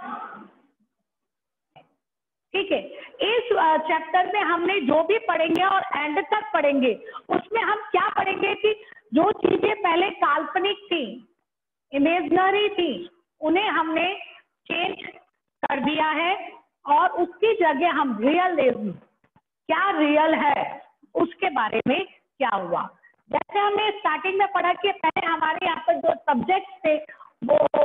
ठीक है, इस चैप्टर में हमने जो भी पढ़ेंगे और एंड तक पढ़ेंगे उसमें हम क्या पढ़ेंगे कि जो चीजें पहले काल्पनिक थी, इमेजनरी थी, उन्हें हमने चेंज कर दिया है और उसकी जगह हम रियलिज्म, क्या रियल है उसके बारे में क्या हुआ। जैसे हमने स्टार्टिंग में पढ़ा कि पहले हमारे यहाँ पर जो सब्जेक्ट थे वो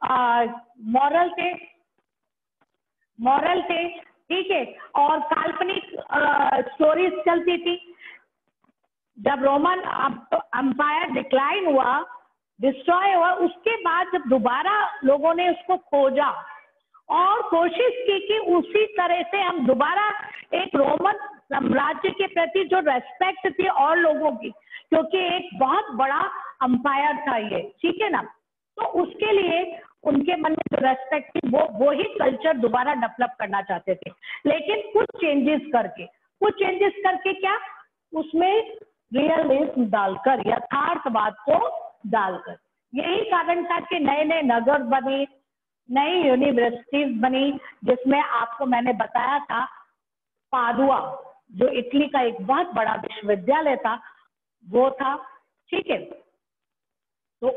मॉरल थे, ठीक है, और काल्पनिक स्टोरीज चलती थी। जब रोमन एम्पायर डिक्लाइन हुआ, डिस्ट्रॉय हुआ, उसके बाद जब दोबारा लोगों ने उसको खोजा और कोशिश की कि उसी तरह से हम दोबारा एक रोमन साम्राज्य के प्रति जो रेस्पेक्ट थी और लोगों की, क्योंकि एक बहुत बड़ा अंपायर था ये, ठीक है ना, तो उसके लिए उनके मन में जो रेस्पेक्ट थी वो ही कल्चर दोबारा डेवलप करना चाहते थे, लेकिन कुछ चेंजेस करके क्या, उसमें रियलिज्म डालकर, यथार्थवाद को डालकर। यही कारण था कि नए नए नगर बने, नई यूनिवर्सिटीज बनी, जिसमें आपको मैंने बताया था पादुआ जो इटली का एक बहुत बड़ा विश्वविद्यालय था वो था, ठीक है। तो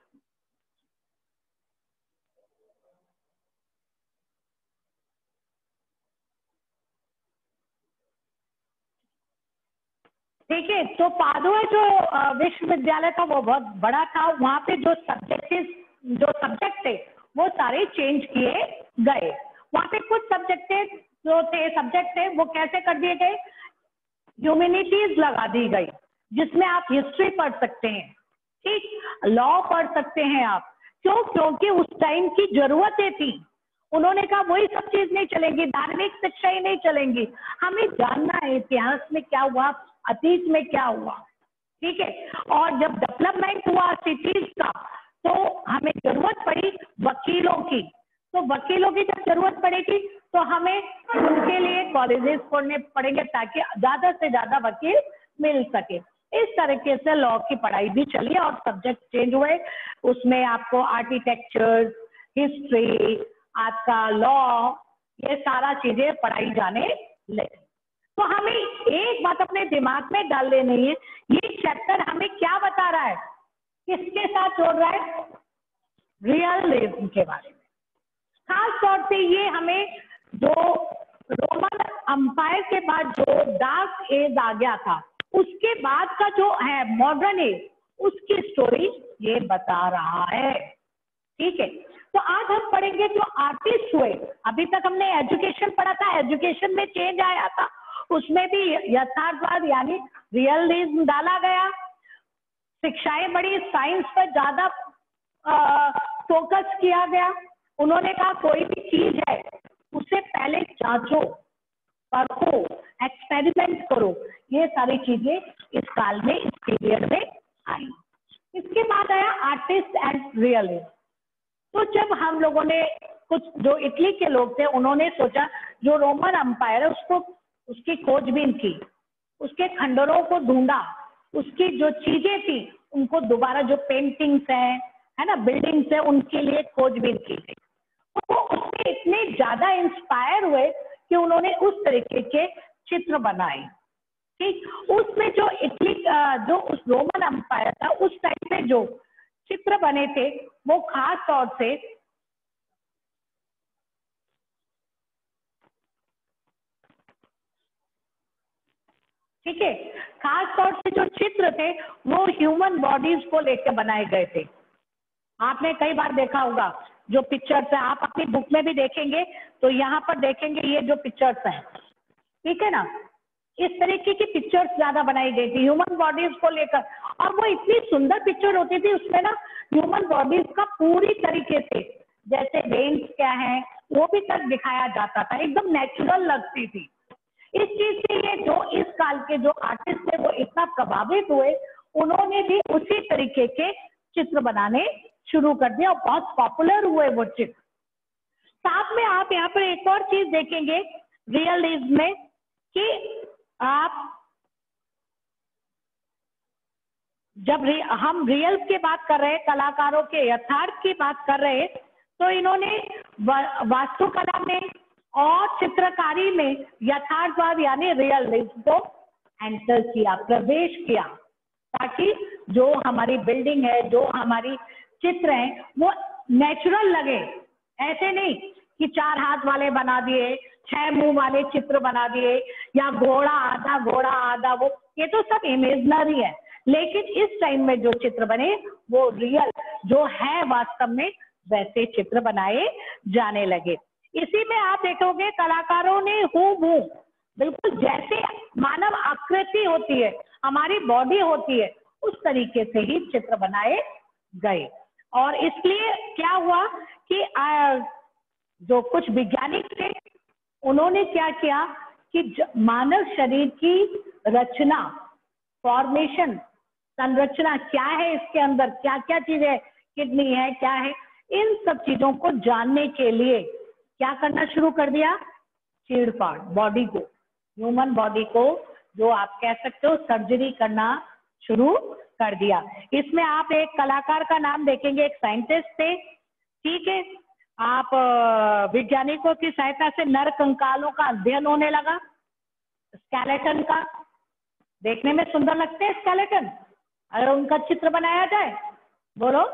ठीक है, तो पादुआ जो विश्वविद्यालय था वो बहुत बड़ा था, वहां पे जो सब्जेक्ट थे वो सारे चेंज किए गए। वहां पे कुछ सब्जेक्ट थे वो कैसे कर दिए गए, ह्यूमैनिटीज लगा दी गई, जिसमें आप हिस्ट्री पढ़ सकते हैं, ठीक, लॉ पढ़ सकते हैं आप। क्यों? क्योंकि उस टाइम की जरूरतें थी। उन्होंने कहा वही सब चीज नहीं चलेंगी, धार्मिक शिक्षाएं नहीं चलेंगी, हमें जानना है इतिहास में क्या हुआ, अतीत में क्या हुआ, ठीक है। और जब डेवलपमेंट हुआ सिटीज का, तो हमें जरूरत पड़ी वकीलों की, तो वकीलों की जब जरूरत पड़ेगी तो हमें उनके लिए कॉलेजेस खोलने पड़ेंगे ताकि ज्यादा से ज्यादा वकील मिल सके। इस तरीके से लॉ की पढ़ाई भी चली और सब्जेक्ट चेंज हुए, उसमें आपको आर्किटेक्चर, हिस्ट्री, आपका लॉ, ये सारा चीजें पढ़ाई जाने लगी। तो हमें एक बात अपने दिमाग में डाल लेनी है, ये चैप्टर हमें क्या बता रहा है, किसके साथ जोड़ रहा है, रियलिज्म के बारे में। खास तौर से ये हमें जो रोमन अंपायर के बाद जो डार्क एज आ गया था, उसके बाद का जो है मॉडर्न एज, उसकी स्टोरी ये बता रहा है, ठीक है। तो आज हम पढ़ेंगे जो आर्टिस्ट हुए। अभी तक हमने एजुकेशन पढ़ा था, एजुकेशन में चेंज आया था, उसमें भी यथार्थवाद यानी रियलिज्म डाला गया, शिक्षाएं बढ़ी, साइंस पर ज्यादा फोकस किया गया। उन्होंने कहा कोई भी चीज है उसे पहले जांचो, परखो, एक्सपेरिमेंट करो, ये सारी चीजें इस काल में, इस पीरियड में आई। इसके बाद आया आर्टिस्ट एंड रियलिस्ट। तो जब हम लोगों ने, कुछ जो इटली के लोग थे उन्होंने सोचा जो रोमन अंपायर है उसको, उसकी खोजबीन की, उसके खंडरों को ढूंढा, उसकी जो चीजें थी उनको दोबारा, जो पेंटिंग्स है ना, बिल्डिंग्स है, उनके लिए खोजबीन की गई। तो उससे इतने ज्यादा इंस्पायर हुए कि उन्होंने उस तरीके के चित्र बनाए, ठीक। उसमें जो इटली जो उस रोमन अंपायर था उस टाइम पे जो चित्र बने थे वो खास तौर से, ठीक है, खास तौर से जो चित्र थे वो ह्यूमन बॉडीज को लेकर बनाए गए थे। आपने कई बार देखा होगा जो पिक्चर्स है, आप अपनी बुक में भी देखेंगे तो यहाँ पर देखेंगे ये जो पिक्चर्स हैं, ठीक है ना, इस तरीके की पिक्चर्स ज्यादा बनाई गई थी ह्यूमन बॉडीज को लेकर, और वो इतनी सुंदर पिक्चर होती थी, उसमें ना ह्यूमन बॉडीज का पूरी तरीके से, जैसे वेन्स क्या है वो भी तक दिखाया जाता था, एकदम नेचुरल लगती थी। इस चीज से ये जो इस काल के जो आर्टिस्ट थे वो इतना प्रभावित हुए, उन्होंने भी उसी तरीके के चित्र बनाने शुरू कर दिया और बहुत पॉपुलर हुए वो चित्र। साथ में आप यहाँ पर एक और चीज देखेंगे रियलिज्म में कि आप जब हम रियल की बात कर रहे हैं, कलाकारों के यथार्थ की बात कर रहे हैं, तो इन्होंने वास्तुकला में और चित्रकारी में यथार्थवाद यानी रियलिज्म को एंटर किया, प्रवेश किया, ताकि जो हमारी बिल्डिंग है, जो हमारी चित्र है, वो नेचुरल लगे। ऐसे नहीं कि 4 हाथ वाले बना दिए, 6 मुंह वाले चित्र बना दिए, या घोड़ा आधा वो, ये तो सब इमेजनरी है। लेकिन इस टाइम में जो चित्र बने वो रियल जो है वास्तव में वैसे चित्र बनाए जाने लगे। इसी में आप देखोगे कलाकारों ने हूबहू बिल्कुल जैसे मानव आकृति होती है, हमारी बॉडी होती है, उस तरीके से ही चित्र बनाए गए। और इसलिए क्या हुआ कि जो कुछ वैज्ञानिक थे उन्होंने क्या किया कि मानव शरीर की रचना, फॉर्मेशन, संरचना क्या है, इसके अंदर क्या क्या चीजें है, किडनी है, क्या है, इन सब चीजों को जानने के लिए क्या करना शुरू कर दिया, चीरफाड़, बॉडी को, ह्यूमन बॉडी को जो आप कह सकते हो सर्जरी करना शुरू कर दिया। इसमें आप एक कलाकार का नाम देखेंगे, एक साइंटिस्ट थे, ठीक है। आप वैज्ञानिकों की सहायता से नर कंकालों का अध्ययन होने लगा, स्केलेटन का, देखने में सुंदर लगते हैं स्केलेटन, अगर उनका चित्र बनाया जाए, बोलो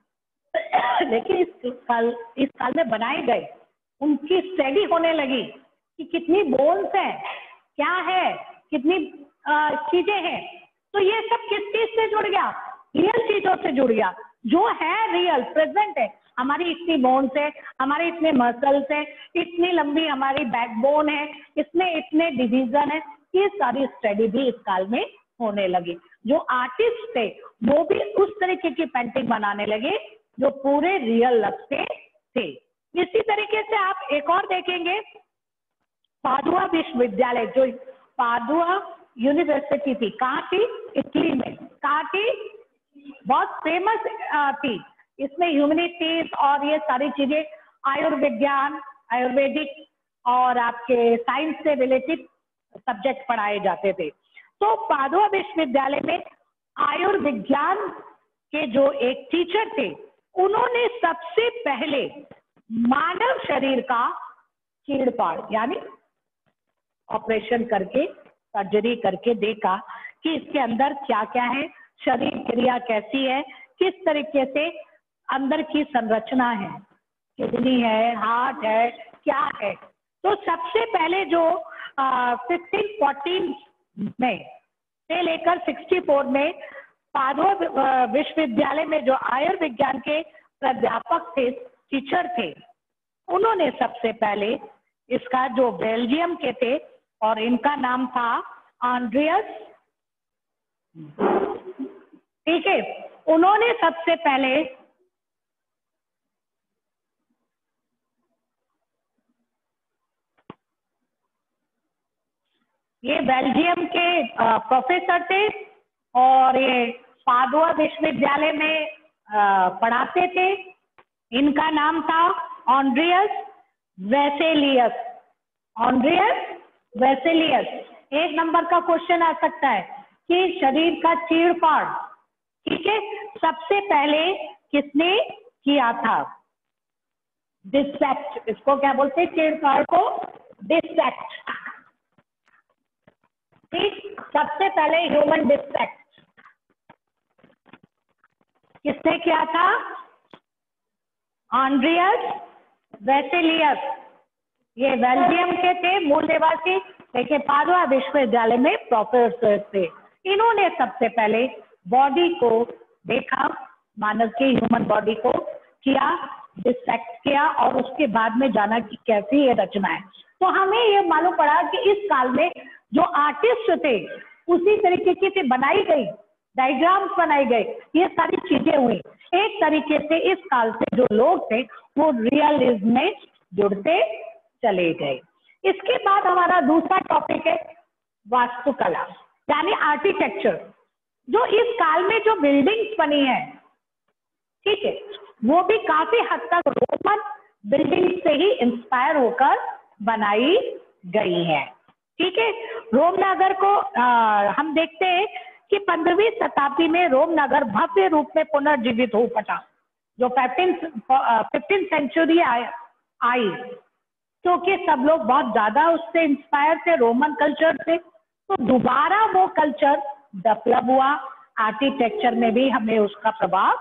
लेकिन इस काल में बनाए गए, उनकी स्टडी होने लगी कि कितनी बोन्स है, क्या है, कितनी चीजें हैं। तो ये सब किस चीज से जुड़ गया, रियल चीजों से जुड़ गया, जो है रियल प्रेजेंट है। हमारी इतनी बोन्स है, हमारे इतने मसल्स है, इतनी लंबी हमारी बैकबोन है, इसमें इतने डिवीजन है, ये सारी स्टडी भी इस काल में होने लगी। जो आर्टिस्ट थे वो भी उस तरीके की पेंटिंग बनाने लगे जो पूरे रियल लगते थे। इसी तरीके से आप एक और देखेंगे, पादुआ विश्वविद्यालय, जो पादुआ यूनिवर्सिटी थी, कहाँ थी, इटली में, कहाँ थी, बहुत फेमस थी। इसमें ह्यूमैनिटीज और ये सारी चीजें, आयुर्विज्ञान, आयुर्वेदिक और आपके साइंस से रिलेटेड सब्जेक्ट पढ़ाए जाते थे। तो पादुआ विश्वविद्यालय में आयुर्विज्ञान के जो एक टीचर थे, उन्होंने सबसे पहले मानव शरीर का चीरफाड़ यानी ऑपरेशन करके, सर्जरी करके देखा कि इसके अंदर क्या क्या है, शरीर क्रिया कैसी है, किस तरीके से अंदर की संरचना है, किडनी है, हार्ट है, क्या है। तो सबसे पहले जो 1514 में से लेकर 64 में पादुआ विश्वविद्यालय में जो आयुर्विज्ञान के प्राध्यापक थे, टीचर थे, उन्होंने सबसे पहले इसका, जो बेल्जियम के थे और इनका नाम था आंड्रियस, ठीक है, उन्होंने सबसे पहले ये बेल्जियम के प्रोफेसर थे और ये पादुआ विश्वविद्यालय में पढ़ाते थे। इनका नाम था आंड्रियस वेसेलियस। आंड्रियस वेसेलियस। 1 नंबर का क्वेश्चन आ सकता है कि शरीर का चीरफाड़, ठीक है, सबसे पहले किसने किया था, डिसेक्ट, इसको क्या बोलते हैं, चीरफाड़ को डिसेक्ट, ठीक, सबसे पहले ह्यूमन डिसेक्ट किसने किया था, आंड्रियस वेसेलियस। ये बेल्जियम के थे मूल निवासी, लेकिन पादुआ विश्वविद्यालय में प्रोफेसर थे। इन्होंने सबसे पहले बॉडी को देखा, मानव के ह्यूमन बॉडी को किया, डिसेक्ट किया और उसके बाद में जाना कि कैसी ये रचना है। तो हमें ये मालूम पड़ा कि इस काल में जो आर्टिस्ट थे उसी तरीके से बनाई गई, डायग्राम्स बनाई गई, ये सारी चीजें हुई। एक तरीके से इस काल से जो लोग थे वो रियलिज्म में जुड़ते चले गए। इसके बाद हमारा दूसरा टॉपिक है वास्तुकला यानी आर्किटेक्चर। जो इस काल में जो बिल्डिंग्स बनी है, ठीक है, वो भी काफी हद तक रोमन बिल्डिंग से ही इंस्पायर होकर बनाई गई है, ठीक है। रोम नगर को हम देखते हैं कि 15वीं शताब्दी में रोम नगर भव्य रूप में पुनर्जीवित हो उठा। जो 15th सेंचुरी आई, क्योंकि सब लोग बहुत ज्यादा उससे इंस्पायर थे, रोमन कल्चर से, तो दोबारा वो कल्चर डेवलप हुआ। आर्किटेक्चर में भी हमें उसका प्रभाव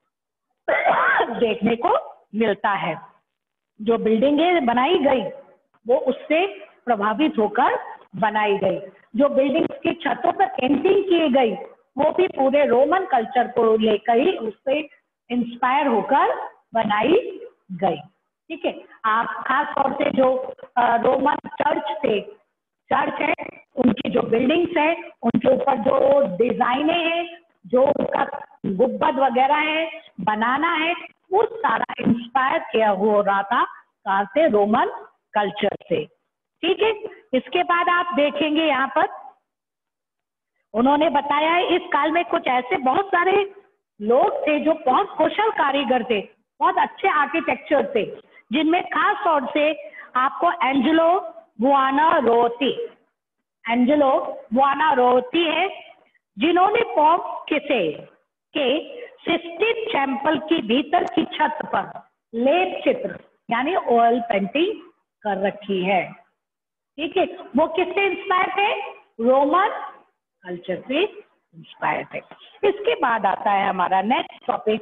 देखने को मिलता है। जो बिल्डिंगें बनाई गई वो उससे प्रभावित होकर बनाई गई। जो बिल्डिंग्स की छतों पर पेंटिंग की गई वो भी पूरे रोमन कल्चर को लेकर ही उससे इंस्पायर होकर बनाई गई। ठीक है, आप खास तौर से जो रोमन चर्च है, उनकी जो बिल्डिंग्स है, उनके ऊपर जो डिजाइने हैं, जो उनका गुंबद वगैरह है, बनाना है, वो सारा इंस्पायर किया हो रहा था कहाँ से? रोमन कल्चर से। ठीक है, इसके बाद आप देखेंगे यहाँ पर उन्होंने बताया है इस काल में कुछ ऐसे बहुत सारे लोग थे जो बहुत कुशल कारीगर थे, बहुत अच्छे आर्किटेक्चर थे, जिनमें खास तौर से आपको एंजेलो बुआनारोती है, जिन्होंने पोप के सिस्टीन टेम्पल की भीतर की छत पर लेप चित्र यानी ऑयल पेंटिंग कर रखी है। ठीक है, वो किससे इंस्पायर थे? रोमन कल्चर से इंस्पायर थे। इसके बाद आता है हमारा नेक्स्ट टॉपिक,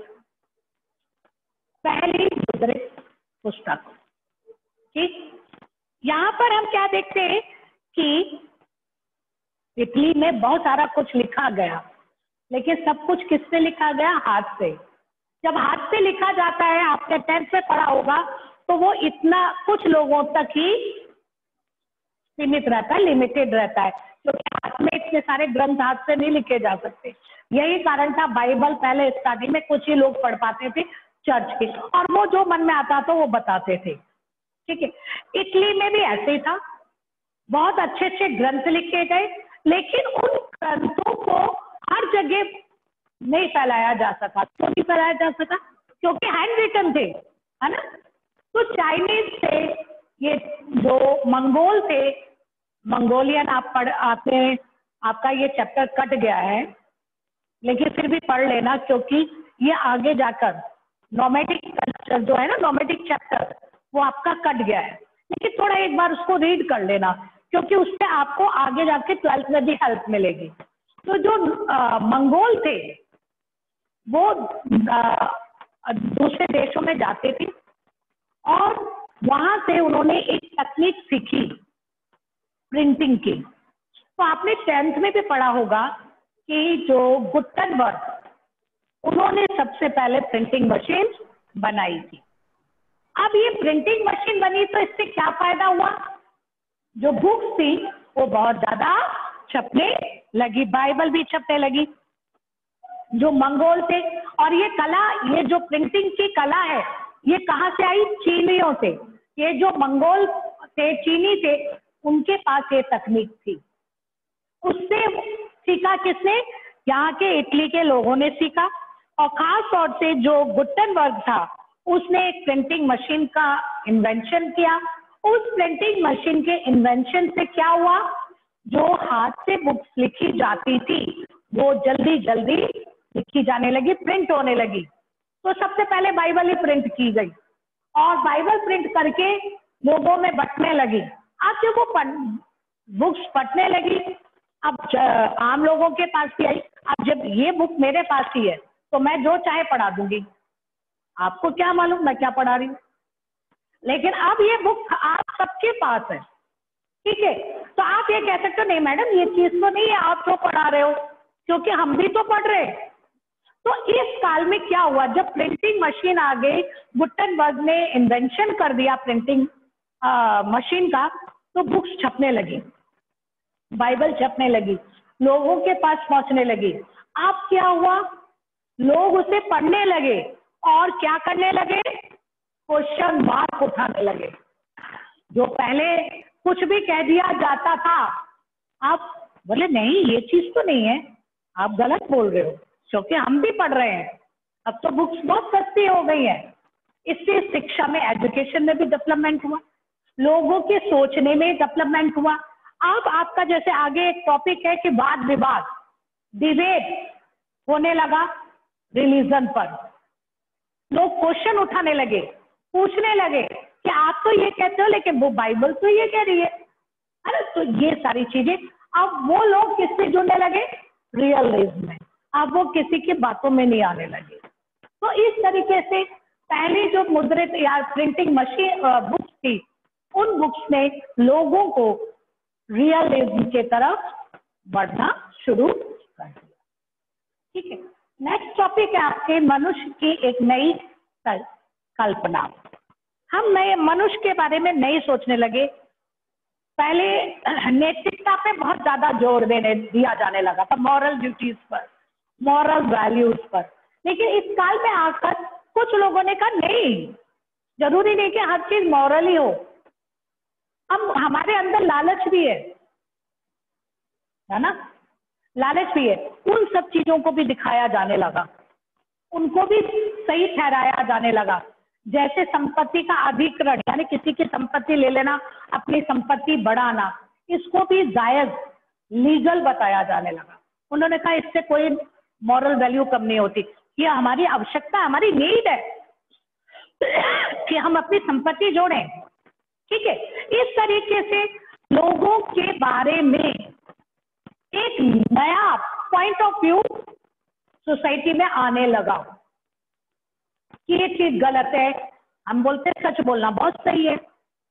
पहली मुद्रित पुस्तक। ठीक, यहाँ पर हम क्या देखते हैं कि इटली में बहुत सारा कुछ लिखा गया, लेकिन सब कुछ किससे लिखा गया? हाथ से। जब हाथ से लिखा जाता है, आपने 10th में पढ़ा होगा, तो वो इतना कुछ लोगों तक ही सीमित रहता है, लिमिटेड रहता है, क्योंकि हाथ में इतने सारे ग्रंथ हाथ से नहीं लिखे जा सकते। यही कारण था बाइबल पहले स्टार्टिंग में कुछ ही लोग पढ़ पाते थे चर्च के, और वो जो मन में आता था वो बताते थे। ठीक है, इटली में भी ऐसे ही था, बहुत अच्छे अच्छे ग्रंथ लिखे गए, लेकिन उन ग्रंथों को हर जगह नहीं फैलाया जा सका। क्यों नहीं फैलाया जा सका? क्योंकि हैंड रिटन थे, है ना। तो चाइनीज थे, ये जो मंगोल थे, मंगोलियन आपका ये चैप्टर कट गया है, लेकिन फिर भी पढ़ लेना, क्योंकि ये आगे जाकर नोमैडिक कल्चर जो है ना, नोमैडिक चैप्टर, वो आपका कट गया है, लेकिन थोड़ा एक बार उसको रीड कर लेना, क्योंकि उससे आपको आगे जाके 12th में भी हेल्प मिलेगी। तो जो मंगोल थे वो दूसरे देशों में जाते थे और वहां से उन्होंने एक तकनीक सीखी प्रिंटिंग की। तो आपने 10th में भी पढ़ा होगा कि जो गुटेनबर्ग, उन्होंने सबसे पहले प्रिंटिंग मशीन बनाई थी। अब ये प्रिंटिंग मशीन बनी तो इससे क्या फायदा हुआ? जो बुक्स थी वो बहुत ज्यादा छपने लगी, बाइबल भी छपने लगी। जो मंगोल थे, और ये कला, ये जो प्रिंटिंग की कला है, ये कहाँ से आई? चीनियों से। ये जो मंगोल थे, चीनी थे, उनके पास ये तकनीक थी। उससे सीखा किसने? यहाँ के इटली के लोगों ने सीखा, और खास तौर से जो गुटेनबर्ग था, उसने एक प्रिंटिंग मशीन का इन्वेंशन किया। उस प्रिंटिंग मशीन के इन्वेंशन से क्या हुआ? जो हाथ से बुक्स लिखी जाती थी वो जल्दी जल्दी लिखी जाने लगी, प्रिंट होने लगी। तो सबसे पहले बाइबल ही प्रिंट की गई, और बाइबल प्रिंट करके लोगों में बंटने लगी। अब जब वो बुक्स बंटने लगी, अब आम लोगों के पास भी आई। अब जब ये बुक मेरे पास ही है तो मैं जो चाहे पढ़ा दूंगी, आपको क्या मालूम मैं क्या पढ़ा रही हूँ। लेकिन अब ये बुक आप सबके पास है, ठीक है, तो आप ये कह सकते हो नहीं मैडम ये चीज तो नहीं है, आप तो पढ़ा रहे हो, क्योंकि हम भी तो पढ़ रहे हैं। तो इस काल में क्या हुआ? जब प्रिंटिंग मशीन आ गई, गुटेनबर्ग ने इन्वेंशन कर दिया प्रिंटिंग मशीन का, तो बुक्स छपने लगी, बाइबल छपने लगी, लोगों के पास पहुंचने लगी। अब क्या हुआ? लोग उसे पढ़ने लगे और क्या करने लगे? क्वेश्चन मार्क उठाने लगे। जो पहले कुछ भी कह दिया जाता था, आप बोले नहीं ये चीज तो नहीं है, आप गलत बोल रहे हो, क्योंकि हम भी पढ़ रहे हैं। अब तो बुक्स बहुत सस्ती हो गई है। इससे शिक्षा में, एजुकेशन में भी डेवलपमेंट हुआ, लोगों के सोचने में डेवलपमेंट हुआ। अब आपका जैसे आगे एक टॉपिक है कि वाद विवाद, डिबेट होने लगा रिलीजन पर। लोग क्वेश्चन उठाने लगे, पूछने लगे कि आप तो ये कहते हो लेकिन वो बाइबल तो ये कह रही है। अरे तो ये सारी चीजें, अब वो लोग किससे जुड़ने लगे? रियलिज्म में। अब वो किसी की बातों में नहीं आने लगे। तो इस तरीके से पहली जो मुद्रित या प्रिंटिंग मशीन बुक्स थी, उन बुक्स ने लोगों को रियलिज्म के तरफ बढ़ना शुरू कर दिया। ठीक है, नेक्स्ट टॉपिक है आपके मनुष्य की एक नई कल्पना। हम नए मनुष्य के बारे में नए सोचने लगे। पहले नैतिकता पे बहुत ज्यादा जोर दिया जाने लगा था, मॉरल ड्यूटीज पर, मॉरल वैल्यूज पर। लेकिन इस काल में आकर कुछ लोगों ने कहा नहीं, जरूरी नहीं कि हर चीज मॉरल ही हो। हम हमारे अंदर लालच भी है ना, लालच भी है। उन सब चीजों को भी दिखाया जाने लगा, उनको भी सही ठहराया जाने लगा। जैसे संपत्ति का अधिग्रहण, यानी किसी की संपत्ति ले लेना, अपनी संपत्ति बढ़ाना, इसको भी जायज, लीगल बताया जाने लगा। उन्होंने कहा इससे कोई मॉरल वैल्यू कम नहीं होती, ये हमारी आवश्यकता, हमारी नीड है कि हम अपनी संपत्ति जोड़ें। ठीक है, इस तरीके से लोगों के बारे में एक नया पॉइंट ऑफ व्यू सोसाइटी में आने लगा कि ये चीज गलत है। हम बोलते हैं सच बोलना बहुत सही है,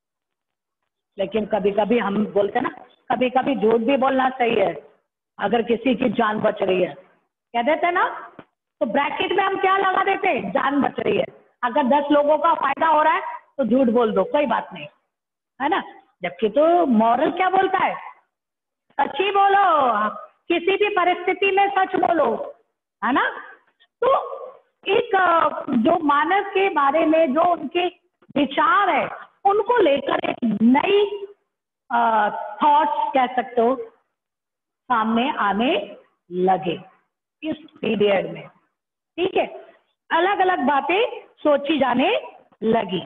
लेकिन कभी कभी हम बोलते ना, कभी कभी झूठ भी बोलना सही है अगर किसी की जान बच रही है, कह देते ना। तो ब्रैकेट में हम क्या लगा देते? जान बच रही है। अगर 10 लोगों का फायदा हो रहा है तो झूठ बोल दो, कोई बात नहीं, है ना। जबकि तो मॉरल क्या बोलता है? सच ही बोलो, किसी भी परिस्थिति में सच बोलो, है ना। तो एक जो मानव के बारे में जो उनके विचार है, उनको लेकर एक नई थॉट्स कह सकते हो सामने आने लगे इस पीरियड में। ठीक है, अलग अलग बातें सोची जाने लगी।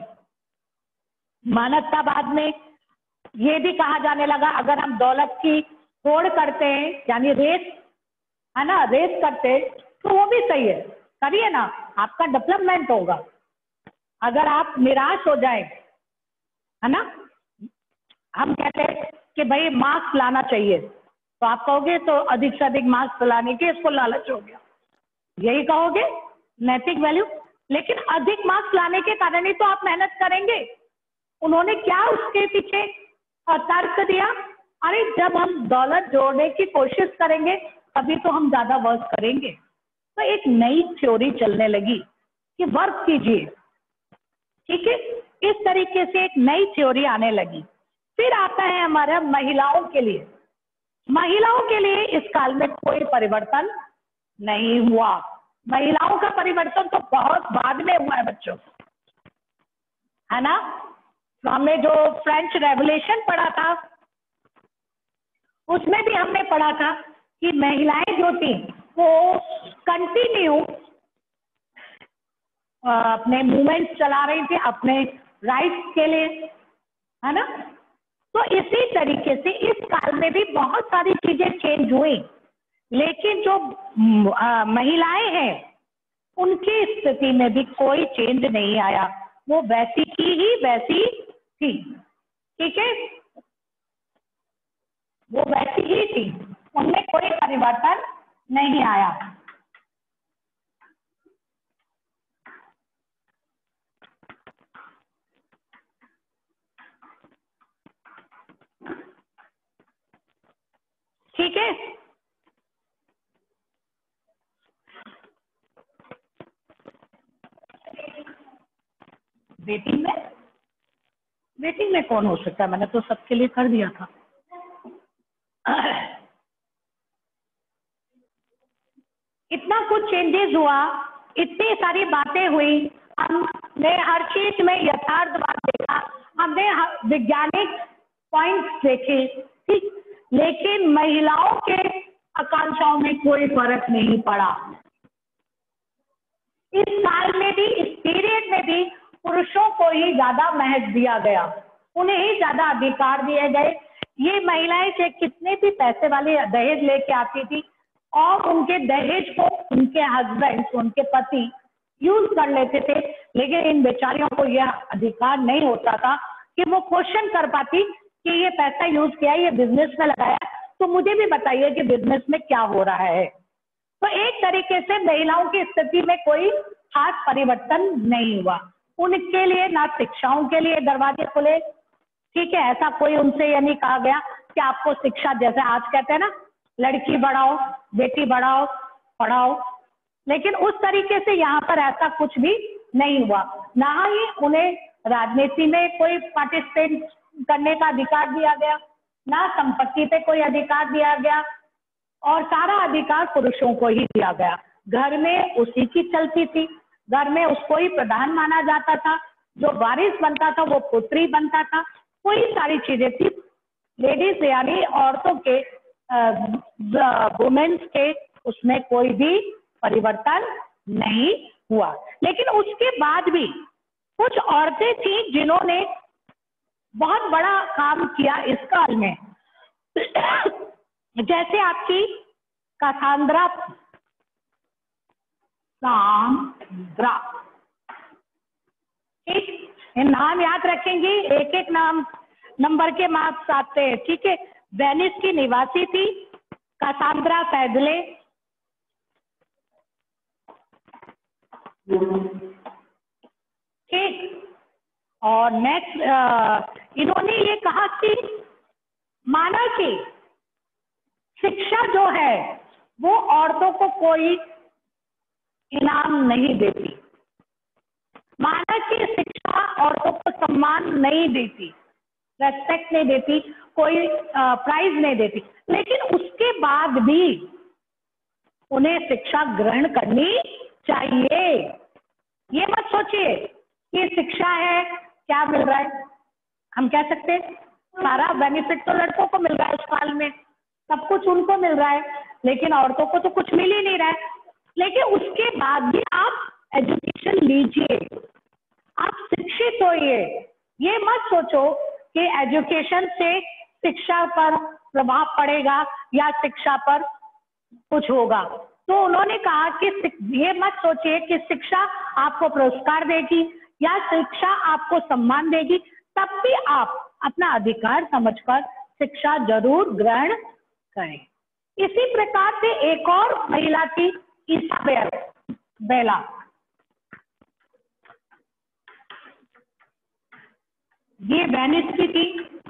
मानवतावाद में ये भी कहा जाने लगा, अगर हम दौलत की होड़ करते हैं, यानी रेस, है ना, रेस करते हैं, तो वो भी सही है, करिए ना, आपका डेवलपमेंट होगा। अगर आप निराश हो जाए, है ना, हम कहते हैं कि भाई मार्क्स लाना चाहिए, तो आप कहोगे तो अधिक से अधिक मार्क्स लाने के इसको लालच हो गया, यही कहोगे नैतिक वैल्यू। लेकिन अधिक मार्क्स लाने के कारण ही तो आप मेहनत करेंगे। उन्होंने क्या उसके पीछे तर्क दिया? अरे जब हम दौलत जोड़ने की कोशिश करेंगे तभी तो हम ज्यादा वर्क करेंगे। तो एक नई थ्योरी चलने लगी कि वर्क कीजिए। ठीक है, इस तरीके से एक नई थ्योरी आने लगी। फिर आता है हमारा महिलाओं के लिए। महिलाओं के लिए इस काल में कोई परिवर्तन नहीं हुआ। महिलाओं का परिवर्तन तो बहुत बाद में हुआ है बच्चों, है ना। तो हमने जो फ्रेंच रेवोल्यूशन पढ़ा था, उसमें भी हमने पढ़ा था कि महिलाएं जो थी वो कंटिन्यू अपने मूवमेंट्स चला रही थी अपने राइट्स के लिए, है ना। तो इसी तरीके से इस काल में भी बहुत सारी चीजें चेंज हुई, लेकिन जो महिलाएं हैं उनकी स्थिति में भी कोई चेंज नहीं आया, वो वैसी की ही वैसी थी। ठीक है, वो वैसी ही थी, उनमें कोई परिवर्तन नहीं आया। ठीक है, वेटिंग में कौन हो सकता है? मैंने तो सबके लिए कर दिया था। इतना कुछ चेंजेस हुआ, इतनी सारी बातें हुई, हमने हर चीज में यथार्थवाद देखा, हमने वैज्ञानिक पॉइंट्स देखे, ठीक, लेकिन महिलाओं के आकांक्षाओं में कोई फर्क नहीं पड़ा। इस काल में भी, इस पीरियड में भी पुरुषों को ही ज्यादा महत्व दिया गया, उन्हें ही ज्यादा अधिकार दिए गए। ये महिलाएं चाहे कितने भी पैसे वाले दहेज लेके आती थी और उनके दहेज को उनके हस्बैंड, उनके पति यूज कर लेते थे, लेकिन इन बेचारियों को यह अधिकार नहीं होता था कि वो क्वेश्चन कर पाती कि ये पैसा यूज किया, ये बिजनेस में लगाया, तो मुझे भी बताइए कि बिजनेस में क्या हो रहा है। तो एक तरीके से महिलाओं की स्थिति में कोई खास परिवर्तन नहीं हुआ। उनके लिए ना शिक्षाओं के लिए दरवाजे खुले, ठीक है, ऐसा कोई उनसे ये नहीं कहा गया कि आपको शिक्षा, जैसे आज कहते हैं ना लड़की बढ़ाओ बेटी बढ़ाओ पढ़ाओ, लेकिन उस तरीके से यहाँ पर ऐसा कुछ भी नहीं हुआ। ना ही उन्हें राजनीति में कोई पार्टिसिपेट करने का अधिकार दिया गया, ना संपत्ति पे कोई अधिकार दिया गया, और सारा अधिकार पुरुषों को ही दिया गया। घर में उसी की चलती थी, घर में उसको ही प्रधान माना जाता था, जो वारिस बनता था वो पुत्री बनता था, वही सारी चीजें थी। लेडीज यानी औरतों के वुमेन्स के उसमें कोई भी परिवर्तन नहीं हुआ। लेकिन उसके बाद भी कुछ औरतें थी जिन्होंने बहुत बड़ा काम किया इस काल में, जैसे आपकी कासांद्रा, ठीक, ये नाम याद रखेंगी, एक एक नाम नंबर के मार्क्स आते हैं, ठीक है। वेनिस की निवासी थी कासांद्रा फैजले, ठीक। और नेक्स्ट इन्होंने ये कहा कि माना कि शिक्षा जो है वो औरतों को कोई इनाम नहीं देती, माना कि शिक्षा औरतों को सम्मान नहीं देती, रेस्पेक्ट नहीं देती, कोई प्राइज नहीं देती, लेकिन उसके बाद भी उन्हें शिक्षा ग्रहण करनी चाहिए। ये मत सोचिए कि शिक्षा है क्या मिल रहा है, हम कह सकते हैं सारा बेनिफिट तो लड़कों को मिल रहा है, उस काल में सब कुछ उनको मिल रहा है, लेकिन औरतों को तो कुछ मिल ही नहीं रहा है। लेकिन उसके बाद भी आप एजुकेशन लीजिए, आप शिक्षित होइए। ये मत सोचो कि एजुकेशन से शिक्षा पर प्रभाव पड़ेगा या शिक्षा पर कुछ होगा। तो उन्होंने कहा कि ये मत सोचिए कि शिक्षा आपको पुरस्कार देगी या शिक्षा आपको सम्मान देगी, तब भी आप अपना अधिकार समझकर शिक्षा जरूर ग्रहण करें। इसी प्रकार से एक और महिला थी इसाबेल बेला, ये वेनिस की थी,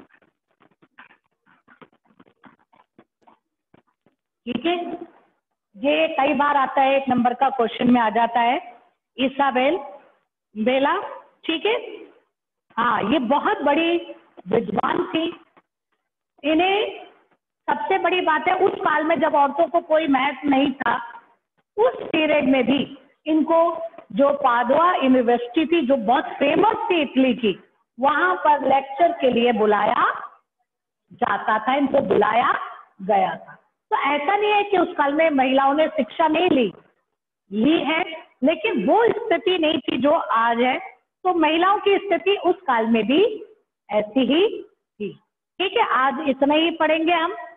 ठीक है। ये कई बार आता है, एक नंबर का क्वेश्चन में आ जाता है, इसाबेल बेला, ठीक है। हाँ, ये बहुत बड़ी विद्वान थी। इन्हें सबसे बड़ी बात है, उस काल में जब औरतों को कोई महत्व नहीं था, उस पीरियड में भी इनको जो पादुआ यूनिवर्सिटी थी, जो बहुत फेमस थी इटली की, वहां पर लेक्चर के लिए बुलाया जाता था, इनको बुलाया गया था। तो ऐसा नहीं है कि उस काल में महिलाओं ने शिक्षा नहीं ली है, लेकिन वो स्थिति नहीं थी जो आज है। तो महिलाओं की स्थिति उस काल में भी ऐसी ही थी, ठीक है। आज इतना ही पढ़ेंगे हम।